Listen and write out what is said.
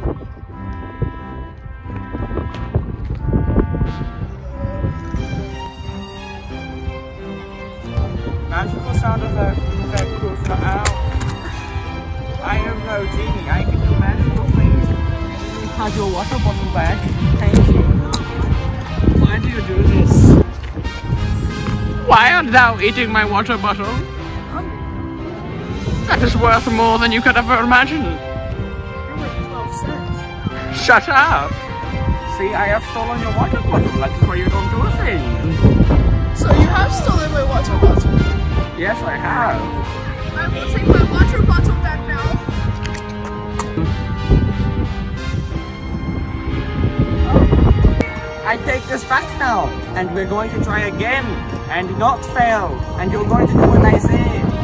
Magical sound effect proof not out. I am no genie. I can do magical things. You have your water bottle back. Thank you. Why do you do this? Why art thou eating my water bottle? That is worth more than you could ever imagine. You're worth 12 cents. Shut up. See, I have stolen your water bottle. That is why you don't do a thing. So you have stolen my water bottle? Yes, I have. I will take my water bottle back now. I take this back now, and we're going to try again, and not fail, and you're going to do what I say.